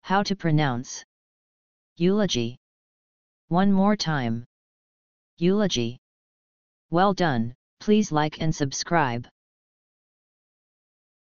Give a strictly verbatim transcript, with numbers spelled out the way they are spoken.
How to pronounce eulogy. One more time. Eulogy. Well done, please like and subscribe.